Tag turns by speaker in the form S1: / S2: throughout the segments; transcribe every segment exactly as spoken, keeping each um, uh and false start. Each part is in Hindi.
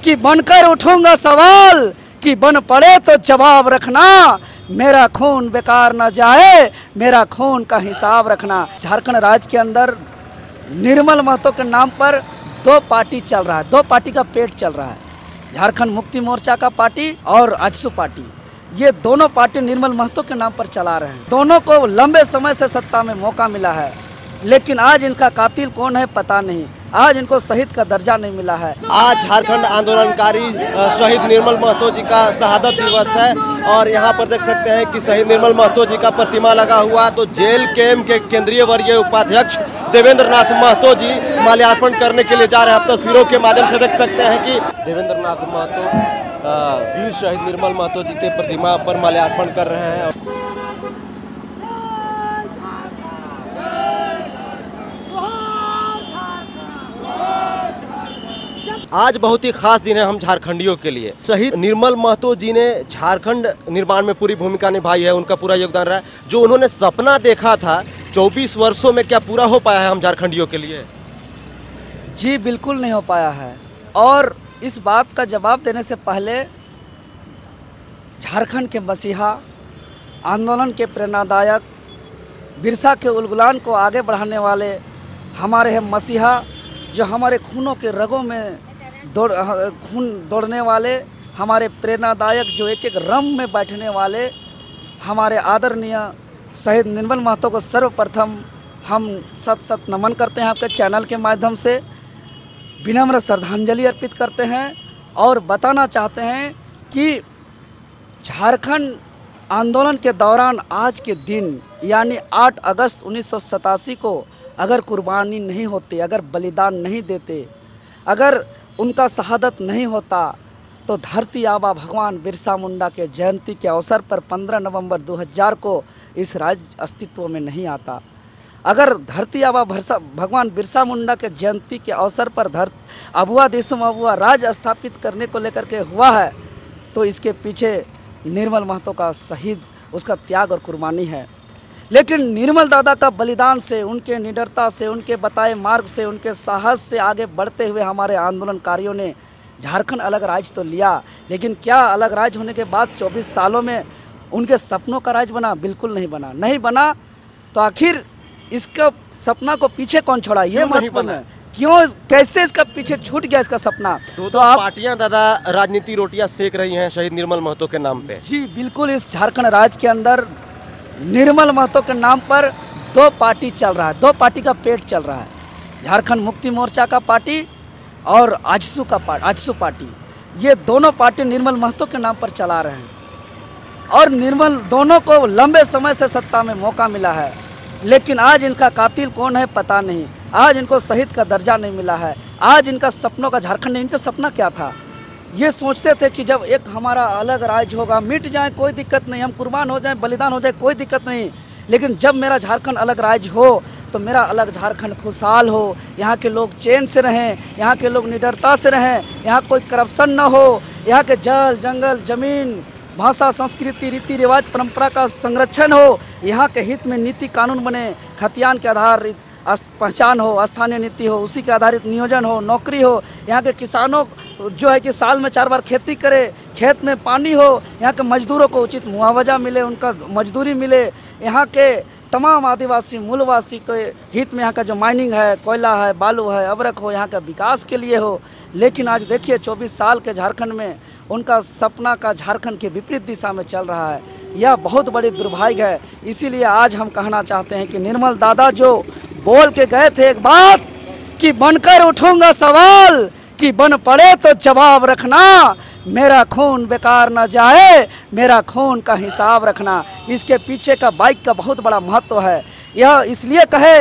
S1: कि बनकर उठूंगा सवाल कि बन पड़े तो जवाब रखना, मेरा खून बेकार न जाए, मेरा खून का हिसाब रखना। झारखंड राज्य के अंदर निर्मल महतो के नाम पर दो पार्टी चल रहा है, दो पार्टी का पेट चल रहा है। झारखंड मुक्ति मोर्चा का पार्टी और आजसू पार्टी, ये दोनों पार्टी निर्मल महतो के नाम पर चला रहे हैं। दोनों को लंबे समय से सत्ता में मौका मिला है, लेकिन आज इनका कातिल कौन है पता नहीं, आज इनको शहीद का दर्जा नहीं मिला है।
S2: आज झारखंड आंदोलनकारी शहीद निर्मल महतो जी का शहादत दिवस है और यहाँ पर देख सकते हैं कि शहीद निर्मल महतो जी का प्रतिमा लगा हुआ। तो जेल कैम्प के केंद्रीय वर्गीय उपाध्यक्ष देवेंद्र नाथ महतो जी माल्यार्पण करने के लिए जा रहे हैं। आप तस्वीरों के माध्यम से देख सकते हैं कि देवेंद्र नाथ महतो वीर शहीद निर्मल महतो जी के प्रतिमा पर माल्यार्पण कर रहे हैं। आज बहुत ही खास दिन है हम झारखंडियों के लिए। शहीद निर्मल महतो जी ने झारखंड निर्माण में पूरी भूमिका निभाई है, उनका पूरा योगदान रहा है। जो उन्होंने सपना देखा था चौबीस वर्षों में, क्या पूरा हो पाया है हम झारखंडियों के लिए?
S1: जी बिल्कुल नहीं हो पाया है। और इस बात का जवाब देने से पहले झारखंड के मसीहा, आंदोलन के प्रेरणादायक, बिरसा के उलगुलान को आगे बढ़ाने वाले हमारे हैं मसीहा, जो हमारे खूनों के रगों में दौड़ खून दौड़ने वाले, हमारे प्रेरणादायक, जो एक एक रम में बैठने वाले हमारे आदरणीय शहीद निर्मल महतो को सर्वप्रथम हम सत सत नमन करते हैं। आपके चैनल के माध्यम से विनम्र श्रद्धांजलि अर्पित करते हैं और बताना चाहते हैं कि झारखंड आंदोलन के दौरान आज के दिन यानी आठ अगस्त उन्नीस सौ सतासी को अगर कुर्बानी नहीं होते, अगर बलिदान नहीं देते, अगर उनका शहादत नहीं होता, तो धरती आबा भगवान बिरसा मुंडा के जयंती के अवसर पर पंद्रह नवंबर दो हज़ार को इस राज्य अस्तित्व में नहीं आता। अगर धरती आबा भगवान बिरसा मुंडा के जयंती के अवसर पर धर अबुआ देशम अबुआ राज स्थापित करने को लेकर के हुआ है, तो इसके पीछे निर्मल महतो का शहीद, उसका त्याग और कुर्बानी है। लेकिन निर्मल दादा का बलिदान से, उनके निडरता से, उनके बताए मार्ग से, उनके साहस से आगे बढ़ते हुए हमारे आंदोलनकारियों ने झारखंड अलग राज्य तो लिया, लेकिन क्या अलग राज्य होने के बाद चौबीस सालों में उनके सपनों का राज्य बना? बिल्कुल नहीं बना। नहीं बना तो आखिर इसका सपना को पीछे कौन छोड़ा, ये महत्वपूर्ण है। क्यों, कैसे इसका पीछे छूट गया इसका सपना?
S2: तो, तो आप पार्टियां दादा राजनीति रोटियां सेक रही हैं शहीद निर्मल महतो के नाम पे।
S1: जी बिल्कुल, इस झारखंड राज्य के अंदर निर्मल महतो के नाम पर दो पार्टी चल रहा है, दो पार्टी का पेट चल रहा है। झारखंड मुक्ति मोर्चा का पार्टी और आजसू का पार्टी, आजसू पार्टी, ये दोनों पार्टी निर्मल महतो के नाम पर चला रहे हैं। और निर्मल दोनों को लंबे समय से सत्ता में मौका मिला है, लेकिन आज इनका कातिल कौन है पता नहीं, आज इनको शहीद का दर्जा नहीं मिला है। आज इनका सपनों का झारखंड, इनका सपना क्या था? ये सोचते थे कि जब एक हमारा अलग राज्य होगा, मिट जाए कोई दिक्कत नहीं, हम कुर्बान हो जाए, बलिदान हो जाए, कोई दिक्कत नहीं, लेकिन जब मेरा झारखंड अलग राज्य हो तो मेरा अलग झारखंड खुशहाल हो, यहाँ के लोग चैन से रहें, यहाँ के लोग निडरता से रहें, यहाँ कोई करप्शन न हो, यहाँ के जल जंगल जमीन भाषा संस्कृति रीति रिवाज परंपरा का संरक्षण हो, यहाँ के हित में नीति कानून बने, खतियान के आधार पहचान हो, स्थानीय नीति हो, उसी के आधारित नियोजन हो, नौकरी हो, यहाँ के किसानों जो है कि साल में चार बार खेती करे, खेत में पानी हो, यहाँ के मजदूरों को उचित मुआवजा मिले, उनका मजदूरी मिले, यहाँ के तमाम आदिवासी मूलवासी के हित में यहाँ का जो माइनिंग है, कोयला है, बालू है, अबरक हो, यहाँ का विकास के लिए हो। लेकिन आज देखिए चौबीस साल के झारखंड में उनका सपना का झारखंड के विपरीत दिशा में चल रहा है। यह बहुत बड़ी दुर्भाग्य है। इसीलिए आज हम कहना चाहते हैं कि निर्मल दादा जो बोल के गए थे एक बात कि बनकर उठूंगा सवाल कि बन पड़े तो जवाब रखना, मेरा खून बेकार न जाए, मेरा खून का हिसाब रखना। इसके पीछे का बाइक का बहुत बड़ा महत्व है। यह इसलिए कहे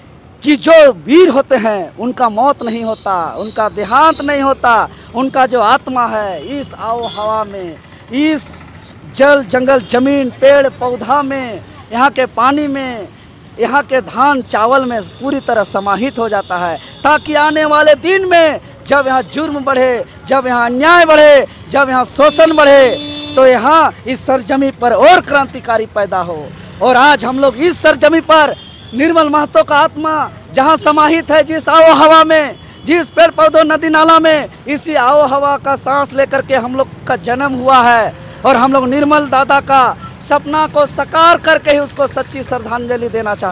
S1: कि जो वीर होते हैं उनका मौत नहीं होता, उनका देहांत नहीं होता, उनका जो आत्मा है इस आओ हवा में, इस जल जंगल जमीन पेड़ पौधा में, यहाँ के पानी में, यहाँ के धान चावल में पूरी तरह समाहित हो जाता है, ताकि आने वाले दिन में जब यहाँ जुर्म बढ़े, जब यहाँ अन्याय बढ़े, जब यहाँ शोषण बढ़े, तो यहाँ इस सरजमी पर और क्रांतिकारी पैदा हो। और आज हम लोग इस सरजमी पर निर्मल महतो का आत्मा जहाँ समाहित है, जिस आओ हवा में, जिस पेड़ पौधों नदी नाला में इसी आओ हवा का सांस लेकर के हम लोग का जन्म हुआ है और हम लोग निर्मल दादा का सपना को साकार करके ही उसको सच्ची श्रद्धांजलि देना चाहते हैं।